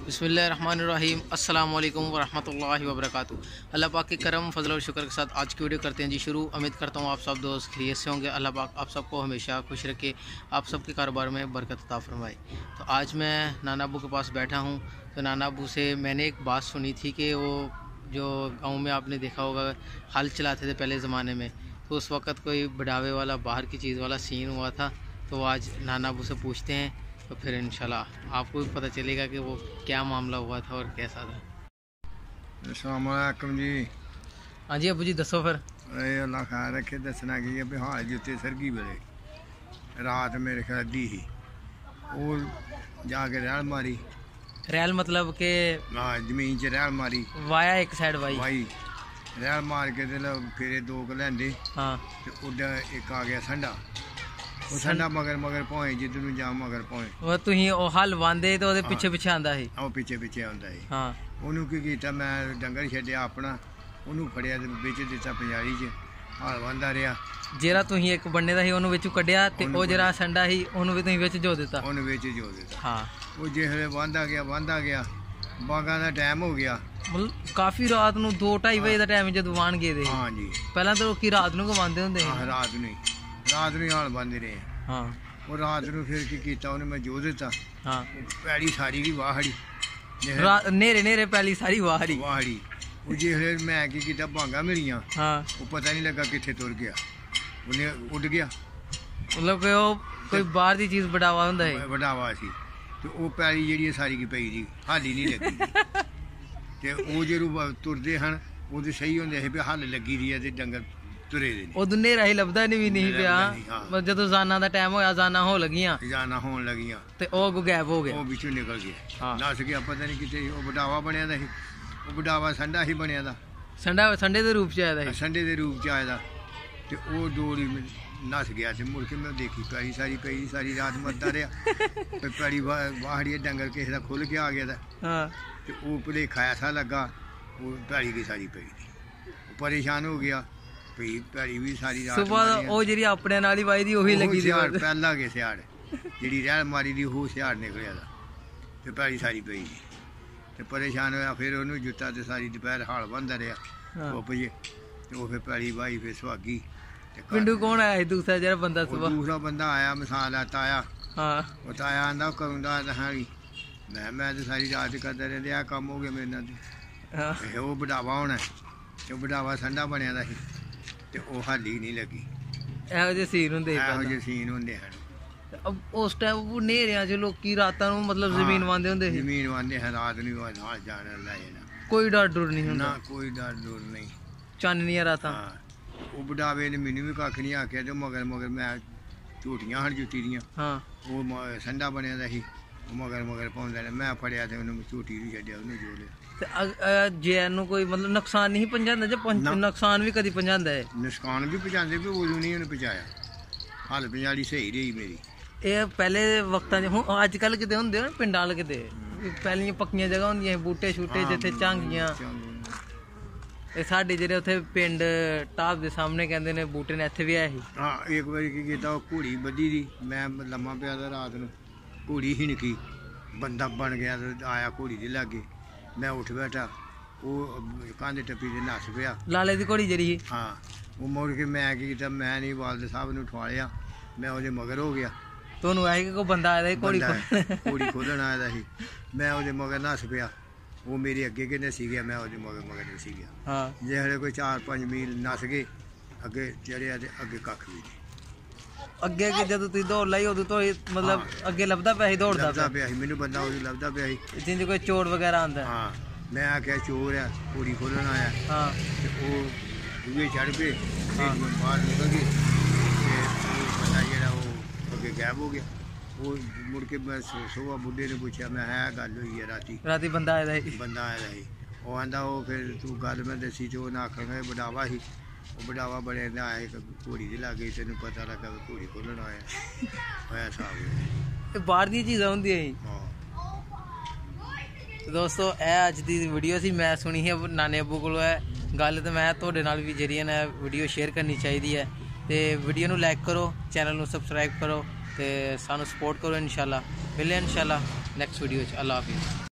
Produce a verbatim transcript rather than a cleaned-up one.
बिस्मिल्लाहिर्रहमानिर्रहीम अस्सलाम वालेकुम वरहमतुल्लाहि वबरकातुहू। अल्लाह पाक के करम फजल और शुक्र के साथ आज की वीडियो करते हैं जी शुरू। उम्मीद करता हूँ आप सब दोस्त खैरियत से होंगे। अल्लाह पाक आप सबको हमेशा खुश रखे, आप सबके कारोबार में बरकत अता फरमाए। तो आज मैं नाना अबू के पास बैठा हूँ। तो नाना अबू से मैंने एक बात सुनी थी कि वो जो गाँव में आपने देखा होगा हल चलाते थे पहले ज़माने में, तो उस वक़्त कोई बढ़ावे वाला बाहर की चीज़ वाला सीन हुआ था। तो आज नाना अबू से पूछते हैं, तो फिर इंशाल्लाह आपको भी पता चलेगा कि वो क्या मामला हुआ था और कैसा था। अस्सलाम वालेकुम जी। हाँ जी अबू जी दसो फिर। अरे अल्लाह खैर रखे। दसना की है हाल जुत्ते सरगी वेले रात मेरे ख्याल दी ही और जाके रैल मारी। रैल मतलब के हाँ जमीन च रैल मारी, वाया एक साइड वाई वाई रैल मार के ते फिर दो क लैंदे। हाँ ते उधर एक आ गया संडा, वो संडा मगर मगर पौए जिधर नूं जा मगर पौए वो तुही ओ हल वांदे तो ओदे पिछे पिछे आंदा ही। ਉਹ ਪਿੱਛੇ ਪਿੱਛੇ ਆਉਂਦਾ ਸੀ। हाँ ਉਹਨੂੰ ਕੀ ਕੀਤਾ, ਮੈਂ ਡੰਗਰ ਛੱਡਿਆ ਆਪਣਾ, ਉਹਨੂੰ ਫੜਿਆ ਤੇ ਵਿੱਚ ਦਿੱਤਾ ਪੰਜਾਲੀ 'ਚ ਹਾਲ ਵਾਂਦਾ ਰਿਹਾ। ਜਿਹੜਾ ਤੁਸੀਂ ਇੱਕ ਬੰਨੇ ਦਾ ਸੀ ਉਹਨੂੰ ਵਿੱਚੋਂ ਕੱਢਿਆ ਤੇ ਉਹ ਜਿਹੜਾ ਸੰਡਾ ਸੀ ਉਹਨੂੰ ਵੀ ਤੁਸੀਂ ਵਿੱਚ ਜੋ ਦਿੱਤਾ। ਉਹਨੂੰ ਵਿੱਚ ਜੋ ਦਿੱਤਾ। ਹਾਂ ਉਹ ਜਿਹਲੇ ਵਾਂਦਾ ਗਿਆ ਵਾਂਦਾ ਗਿਆ ਬਾਗਾਂ ਦਾ ਟਾਈਮ ਹੋ ਗਿਆ। ਮਤਲਬ ਕਾਫੀ ਰਾਤ ਨੂੰ ਦੋ ਢਾਈ ਵਜੇ ਦਾ ਟਾਈਮ ਜਦੋਂ ਵਾਣ ਗਏ ਦੇ। ਹਾਂ ਜੀ ਪਹਿਲਾਂ ਤਾਂ ਲੋਕੀ ਰਾਤ ਨੂੰ ਗਵਾਉਂਦੇ ਹੁੰਦੇ ਸੀ। ਹਾਂ ਰਾਤ ਨੂੰ ਹੀ ਰਾਤ ਨੂੰ ਹੀ ਹਾਲ ਬੰਦੇ ਰਹੇ। ਹਾਂ ਉਹ ਰਾਤ ਨੂੰ ਫਿਰ ਕੀ ਕੀਤਾ, ਉਹਨੇ ਮੈਂ ਜੋ ਦਿੱਤਾ। ਹਾਂ ਪੈੜੀ ਸਾਰੀ ਦੀ ਵਾਹੜੀ ਰਾਤ ਨੇਰੇ ਨੇਰੇ ਪਹਿਲੀ ਸਾਰੀ ਵਾਹੜੀ ਵਾਹੜੀ। ਉਹ ਜਿਹਲੇ ਮੈਂ ਕੀ ਕੀਤਾ, ਭਾਂਗਾ ਮੇਰੀਆਂ ਹਾਂ ਉਹ ਪਤਾ ਨਹੀਂ ਲੱਗਾ ਕਿੱਥੇ ਤੁਰ ਗਿਆ, ਉਹਨੇ ਉੱਡ ਗਿਆ। ਮਤਲਬ ਕਿ ਉਹ ਕੋਈ ਬਾਹਰ ਦੀ ਚੀਜ਼ ਬੜਾਵਾ ਹੁੰਦਾ ਹੈ ਵਡਾਵਾ ਸੀ ਤੇ ਉਹ ਪੈੜੀ ਜਿਹੜੀ ਸਾਰੀ ਕੀ ਪਈ ਦੀ ਹਾਲੀ ਨਹੀਂ ਲੱਗੀ। ਤੇ ਉਹ ਜਦੋਂ ਤੁਰਦੇ ਹਨ ਉਹਦੇ ਸਹੀ ਹੁੰਦੇ ਸੀ ਵੀ ਹੱਲ ਲੱਗੀ ਦੀ ਹੈ ਤੇ ਡੰਗਰ ਤੁਰੇ ਦੇ ਨੇ। ਉਹ ਦੁਨੇ ਰਾਹੀ ਲੱਭਦਾ ਨਹੀਂ ਵੀ ਨਹੀਂ ਪਿਆ। ਬਸ ਜਦੋਂ ਜ਼ਾਨਾ ਦਾ ਟਾਈਮ ਹੋਇਆ, ਜ਼ਾਨਾ ਹੋ ਲੱਗੀਆਂ ਜਾਨਾ ਹੋਣ ਲੱਗੀਆਂ ਤੇ ਉਹ ਗਾਇਬ ਹੋ ਗਿਆ। ਉਹ ਵਿੱਚੋਂ ਨਿਕਲ ਗਿਆ, ਹਾਂ ਨੱਸ ਗਿਆ, ਪਤਾ ਨਹੀਂ ਕਿਤੇ। ਉਹ ਵਡਾਵਾ ਬਣਿਆ ਦਾ ਸੀ, ਉਹ ਵਡਾਵਾ ਸੰਡਾ ਹੀ ਬਣਿਆ ਦਾ, ਸੰਡਾ ਸੰਡੇ ਦੇ ਰੂਪ ਚ ਆਇਆ ਦਾ ਸੀ। ਸੰਡੇ ਦੇ ਰੂਪ ਚ ਆਇਆ ਦਾ। ਤੇ ਉਹ ਡੋਰੀ ਨੱਸ ਗਿਆ ਤੇ ਮੁੜ ਕੇ ਮੈਂ ਦੇਖੀ ਪੈੜੀ ਸਾਰੀ ਪਈ ਸਾਰੀ ਰਾਤ ਮਰਦਾ ਰਿਹਾ। ਤੇ ਪੈੜੀ ਵਾਹੜੀ ਡੰਗਰ ਕਿਸੇ ਦਾ ਖੁੱਲ ਕੇ ਆ ਗਿਆ ਦਾ। ਹਾਂ ਤੇ ਉਹ ਭੁਲੇਖਾ ਐਸਾ ਲੱਗਾ, ਉਹ ਪੈੜੀ ਕੀ ਸਾਰੀ ਪਈ ਦੀ। ਉਹ ਪਰੇਸ਼ਾਨ ਹੋ ਗਿਆ ਭਈ ਪੈੜੀ ਵੀ ਸਾਰੀ ਰਾਤ ਸੁਬਾਹ ਉਹ ਜਿਹੜੀ ਆਪਣੇ ਨਾਲ ਹੀ ਵਾਈ ਦੀ ਉਹੀ ਲੱਗੀ ਸੀ। ਪਹਿਲਾਂ ਕੇ ਸਿਆੜ ਜਿਹੜੀ ਰਹਿਲ ਮਾਰੀ ਦੀ ਉਹ ਸਿਆੜ ਨਿਕਲਿਆ ਦਾ ਤੇ ਪੈੜੀ ਸਾਰੀ ਪਈ ਦੀ। ਤੇ ਪਰੇਸ਼ਾਨ ਹੋਇਆ, ਫਿਰ ਉਹਨੂੰ ਜੁੱਤਾ ਤੇ ਸਾਰੀ ਦੁਪਹਿਰ ਹਾਲ ਬੰਦਾ ਰਿਹਾ ਧੁੱਪ ਜੇ। ਤੇ ਉਹ ਫਿਰ ਪੈੜੀ ਵਾਈ ਫਿਰ ਸੁਹਾਗੀ। ਤੇ ਪਿੰਡੂ ਕੌਣ ਆਇਆ ਸੀ ਦੂਸਰਾ ਜਿਹੜਾ ਬੰਦਾ ਸੁਬਾਹ? ਦੂਸਰਾ ਬੰਦਾ ਆਇਆ ਮਿਸਾਲ ਆ ਤਾਇਆ। ਹਾਂ ਉਹ ਤਾਇਆ ਆਂਦਾ ਕਰੂੰਦਾ ਦਹਾਂਗੀ। ਮੈਂ ਮੈਂ ਤੇ ਸਾਰੀ ਰਾਤ ਕਰਦਾ ਰਹਿੰਦੇ, ਆ ਕੰਮ ਹੋ ਗਿਆ ਮੇਰੇ ਨਾਲ। ਹਾਂ ਤੇ ਉਹ ਵਡਾਵਾ ਹੋਣਾ ਤੇ ਉਹ ਵਡਾਵਾ ਸੰਡਾ ਬਣਿਆ ਦਾ ਸੀ ਤੇ ਉਹ ਹਾਲੀ ਨਹੀਂ ਲੱਗੀ। ਇਹੋ ਜਿਹੇ ਸੀਨ ਹੁੰਦੇ ਇਹੋ ਜਿਹੇ ਸੀਨ ਹੁੰਦੇ ਹਨ। ਉਸ ਟਾਈਮ ਨੇਰਿਆਂ ਚ ਲੋਕੀ ਰਾਤਾਂ ਨੂੰ ਮਤਲਬ ਜ਼ਮੀਨ ਵਾਂਦੇ ਹੁੰਦੇ ਸੀ। ਜ਼ਮੀਨ ਵਾਂਦੇ ਹਨ, ਰਾਤ ਨੂੰ ਨਾਲ ਜਾਣ ਲੈ ਜਾਣਾ, ਕੋਈ ਡਰ ਡਰ ਨਹੀਂ ਹੁੰਦਾ। ਨਾ ਕੋਈ ਡਰ ਡਰ ਨਹੀਂ, ਚਾਨਣੀਆਂ ਰਾਤਾਂ। ਹਾਂ ਉਹ ਵਡਾਵੇ ਨੇ ਮੈਨੂੰ ਵੀ ਕੱਖ ਨਹੀਂ ਆਖਿਆ ਤੇ ਮਗਰ ਮਗਰ ਮੈਂ ਝੂਟੀਆਂ ਹਨ ਜੁੱਤੀ ਦੀਆਂ। ਹਾਂ ਉਹ ਮ- ਸੰਡਾ ਬਣਿਆ ਦਾ ਸੀ, ਉਹ ਮਗਰ ਮਗਰ ਪਾਉਂਦਾ ਨੇ। ਮੈਂ ਫੜਿਆ ਤੇ ਉਹਨੂੰ ਝੂਟੀ ਵੀ ਛੱਡਿਆ, ਉਹਨੇ ਜੋ ਲਿਆ। ਤੇ ਅ- ਅ ਜੇ ਇਹਨੂੰ ਕੋਈ ਮਤਲਬ ਨੁਕਸਾਨ ਨਹੀਂ ਪਹੁੰਚਾਉਂਦਾ ਜੇ ਪਹੁੰਚ- ਨੁਕਸਾਨ ਵੀ ਕਦੀ ਪਹੁੰਚਾਉਂਦਾ ਹੈ। ਨੁਕਸਾਨ ਵੀ ਪਹੁੰਚਾਉਂਦੇ ਵੀ ਉਦੋਂ ਨਹੀਂ ਉਹਨੇ ਪਹੁੰਚਾਇਆ। ਹੱਲ ਪੰਜਾਲੀ ਸਹੀ ਰਹੀ ਮੇਰੀ। ਇਹ ਪਹਿਲੇ ਵਕਤਾਂ 'ਚ, ਹੁਣ ਅੱਜ ਕੱਲ੍ਹ ਕਿਤੇ ਹੁੰਦੇ ਹੋ ਪਿੰਡਾਂ ਵਾਲੇ ਕਿਤੇ ਪਹਿਲੀਆਂ ਪੱਕੀਆਂ ਜਗ੍ਹਾ ਹੁੰਦੀਆਂ ਸੀ, ਬੂਟੇ ਛੂਟੇ ਜਿੱਥੇ ਝਾਂਗੀਆਂ। ਇਹ ਸਾਡੇ ਜਿਹੜੇ ਉੱਥੇ ਪਿੰਡ ਟਾਪ ਦੇ ਸਾਹਮਣੇ ਕਹਿੰਦੇ ਨੇ ਬੂਟੇ ਨੇ, ਇੱਥੇ ਵੀ ਆਏ ਸੀ। ਹਾਂ ਇੱਕ ਵਾਰੀ ਕੀ ਕੀਤਾ, ਉਹ ਘੋੜੀ ਬੱਧੀ ਦੀ, ਮੈਂ ਲੰਮਾ ਪਿਆ ਦਾ ਰਾਤ ਨੂੰ, ਘੋੜੀ ਹਿਣਕੀ, ਬੰਦਾ ਬਣ ਗਿਆ ਤੇ ਆਇਆ ਘੋੜੀ ਦੇ ਲਾਗੇ। ਮੈਂ ਉੱਠ ਬੈਠਾ, ਉਹ ਕੰਧ ਟੱਪੀ ਤੇ ਨੱਸ ਪਿਆ। ਲਾਲੇ ਦੀ ਘੋੜੀ ਜਿਹੜੀ ਸੀ। ਹਾਂ ਉਹ ਮੁੜ ਕੇ ਮੈਂ ਕੀ ਕੀਤਾ, ਮੈਂ ਨਹੀਂ ਵਾਲਦ ਸਾਹਿਬ ਨੂੰ ਉਠਾਲਿਆ, ਮੈਂ ਉਹਦੇ ਮਗਰ ਹੋ ਗਿਆ। ਤੁਹਾਨੂੰ ਆਏ ਕਿ ਕੋਈ ਬੰਦਾ ਆਇਆ ਸੀ ਘੋੜੀ ਬੰਦਾ ਘੋੜੀ ਖੋਲਣ ਆਇਆ ਦਾ ਸੀ, ਮੈਂ ਉਹਦੇ ਮਗਰ ਨੱਸ ਪਿਆ। ਉਹ ਮੇਰੇ ਅੱਗੇ ਕਿੰਨੇ ਸੀ ਗਿਆ, ਮੈਂ ਉਹਦੇ ਮਗਰ ਮਗਰ ਨਹੀਂ ਸੀ ਗਿਆ। ਹਾਂ ਜੇ ਹਲੇ ਕੋਈ ਚਾਰ ਪੰਜ ਮੀਲ ਨੱਸ ਗਏ ਅੱਗੇ ਚੜਿਆ ਤੇ ਅੱਗੇ ਕੱਖ ਵੀ ਨਹੀਂ। ਅੱਗੇ ਅੱਗੇ ਜਦੋਂ ਤੁਸੀਂ ਦੌੜ ਲਾਈ ਉਦੋਂ ਤੋਂ ਇਹ ਮਤਲਬ ਅੱਗੇ ਲੱਭਦਾ ਪਿਆ ਸੀ, ਦੌੜਦਾ ਲੱਭਦਾ ਪਿਆ ਸੀ ਮੈਨੂੰ, ਬੰਦਾ ਉਦੋਂ ਲੱਭਦਾ ਪਿਆ ਸੀ। ਜਿੰਜ ਕੋਈ ਚੋਰ ਵਗੈਰਾ ਆਉਂਦਾ। ਹਾਂ ਮੈਂ ਆਖਿਆ ਚੋਰ ਆ, ਘੋੜੀ ਖੋਲਣ ਆਇਆ। ਹਾਂ ਤੇ ਉਹ ਦੂਏ ਚੜ ਪਏ, ਬਾਹਰ ਨਿਕਲ ਗਏ ਤੇ ਉਹ ਬੰਦਾ ਜਿਹੜਾ ਉਹ ਅੱਗੇ ਗਾਇਬ ਹੋ ਗਿਆ। ਉਹ ਮੁੜ ਕੇ ਮੈਂ ਸੁਬਾਹ ਬੁੱਢੇ ਨੇ ਪੁੱਛਿਆ, ਮੈਂ ਹੈ ਗੱਲ ਹੋਈ ਹੈ ਰਾਤੀ ਰਾਤੀ ਬੰਦਾ ਆਇਆ ਸੀ। ਬੰਦਾ ਆਇਆ ਸੀ। ਉਹ ਆਂਦਾ ਉਹ ਫਿਰ ਤੂੰ ਗੱਲ ਮੈਂ ਦੱਸੀ ਤੇ ਉਹ ਨਾ ਆਖਾਂਗਾ ਵਡਾਵਾ ਸੀ। ਉਹ ਵਡਾਵਾ ਬੜੇ ਦਾ ਆਇਆ ਘੋੜੀ ਦੇ ਲਾਗੇ, ਤੈਨੂੰ ਪਤਾ ਲੱਗਾ ਘੋੜੀ ਖੋਲਣ ਆਇਆ ਹੋਇਆ ਸਾਹਿਬ। ਇਹ ਬਾਹਰ ਦੀਆਂ ਚੀਜ਼ਾਂ ਹੁੰਦੀਆਂ ਸੀ। ਹਾਂ ਦੋਸਤੋ ਇਹ ਅੱਜ ਦੀ ਵੀਡੀਓ ਸੀ, ਮੈਂ ਸੁਣੀ ਹੈ ਨਾਨੇ ਅੱਬੂ ਕੋਲੋਂ ਹੈ ਗੱਲ, ਤੇ ਮੈਂ ਤੁਹਾਡੇ ਨਾਲ ਵੀ ਜਿਹੜੀ ਹੈ ਵੀਡੀਓ ਸ਼ੇਅਰ ਕਰਨੀ ਚਾਹੀਦੀ ਹੈ। ਤੇ ਵੀਡੀਓ ਨੂੰ ਲਾਈਕ ਕਰੋ, ਚੈਨਲ ਨੂੰ ਸਬਸਕ੍ਰਾਈਬ ਕਰੋ ਤੇ ਸਾਨੂੰ ਸਪੋਰਟ ਕਰੋ। ਇਨਸ਼ਾਅੱਲਾ ਮਿਲੇ ਇਨਸ਼ਾਅੱਲਾ ਨੈਕਸਟ ਵੀਡੀਓ 'ਚ। ਅੱਲਾ ਹਾਫਿਜ਼।